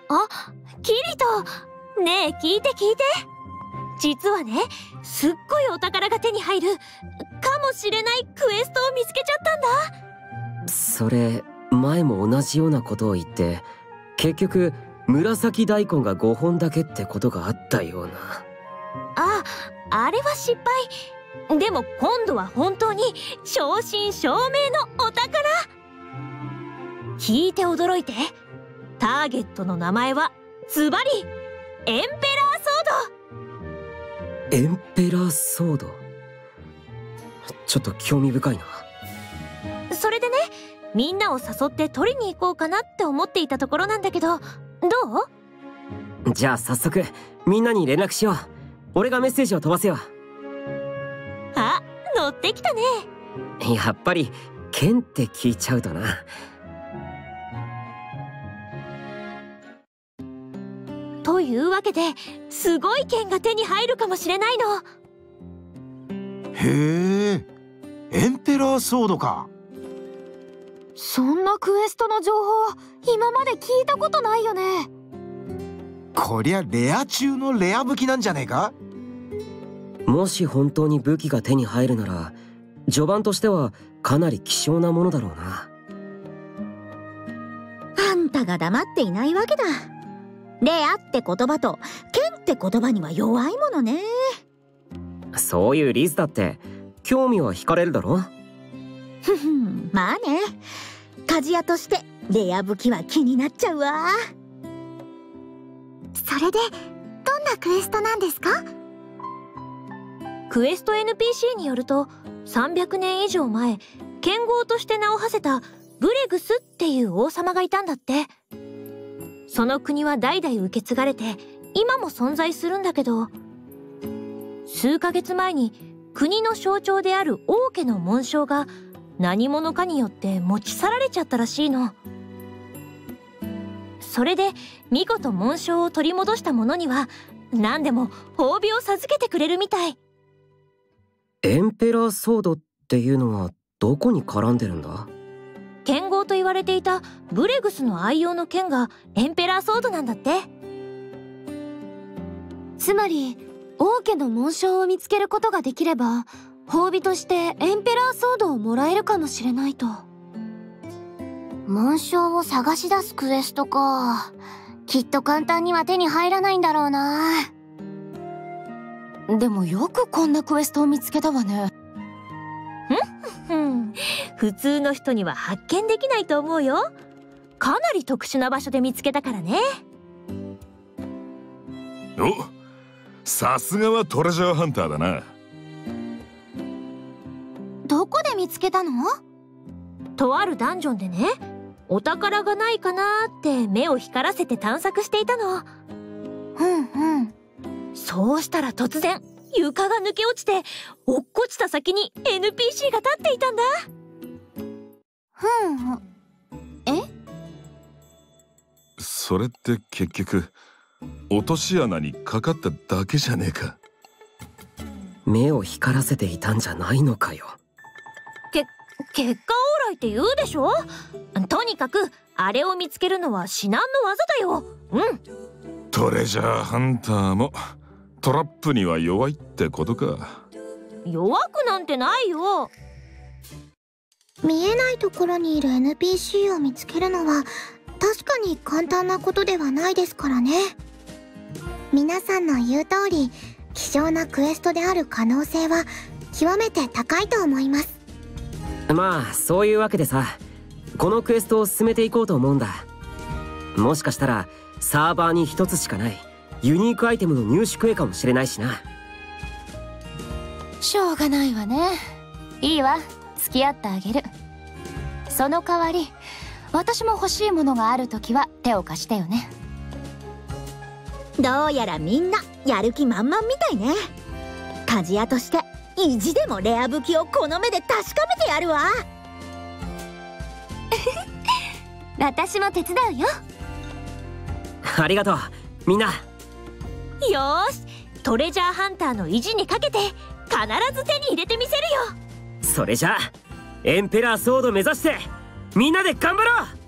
あ、キリト。ねえ、聞いて聞いて。実はね、すっごいお宝が手に入るかもしれないクエストを見つけちゃったんだ。 それ前も同じようなことを言って、結局紫大根が5本だけってことがあったような。 あれは失敗。でも今度は本当に正真正銘のお宝。聞いて驚いて。ターゲットの名前はズバリエンペラーソード。 エンペラーソード、ちょっと興味深いな。 それでね、みんなを誘って取りに行こうかなって思っていたところなんだけど、どう？ じゃあ早速みんなに連絡しよう。俺がメッセージを飛ばすよ。 あ、乗ってきたね。 やっぱり剣って聞いちゃうとな。 というわけですごい剣が手に入るかもしれないの。 へえ、エンペラーソードか。 そんなクエストの情報今まで聞いたことないよね。 こりゃレア中のレア武器なんじゃねえか。 もし本当に武器が手に入るなら序盤としてはかなり希少なものだろうな。 あんたが黙っていないわけだ。レアって言葉と剣って言葉には弱いものね。 そういうリズだって興味は惹かれるだろ。 ふふん、まあね。鍛冶屋としてレア武器は気になっちゃうわ。 それでどんなクエストなんですか？ クエスト NPC によると、300年以上前剣豪として名を馳せたブレグスっていう王様がいたんだって。その国は代々受け継がれて今も存在するんだけど、数ヶ月前に国の象徴である王家の紋章が何者かによって持ち去られちゃったらしいの。それで見事紋章を取り戻した者には何でも褒美を授けてくれるみたい。 エンペラーソードっていうのはどこに絡んでるんだ？ 剣豪と言われていたブレグスの愛用の剣がエンペラーソードなんだって。 つまり王家の紋章を見つけることができれば褒美としてエンペラーソードをもらえるかもしれないと。 紋章を探し出すクエストか。きっと簡単には手に入らないんだろうな。 でもよくこんなクエストを見つけたわね。 普通の人には発見できないと思うよ。かなり特殊な場所で見つけたからね。 お、さすがはトレジャーハンターだな。 どこで見つけたの？ とあるダンジョンでね、お宝がないかなって目を光らせて探索していたの。そうしたら突然床が抜け落ちて、落っこちた先に NPC が立っていたんだ。 それって結局落とし穴にかかっただけじゃねえか。 目を光らせていたんじゃないのかよ。 結果オーライって言うでしょ。とにかくあれを見つけるのは至難の技だよ。 トレジャーハンターもトラップには弱いってことか。 弱くなんてないよ。 見えないところにいる NPC を見つけるのは確かに簡単なことではないですからね。皆さんの言う通り希少なクエストである可能性は極めて高いと思います。 まあそういうわけでさ、このクエストを進めていこうと思うんだ。もしかしたらサーバーに一つしかないユニークアイテムの入手クエかもしれないしな。 しょうがないわね。いいわ、付き合ってあげる。その代わり私も欲しいものがあるときは手を貸してよね。どうやらみんなやる気満々みたいね。鍛冶屋として意地でもレア武器をこの目で確かめてやるわ。 私も手伝うよ。 ありがとうみんな。 よーし、トレジャーハンターの意地にかけて必ず手に入れてみせるよ。 それじゃあエンペラーソード目指してみんなで頑張ろう。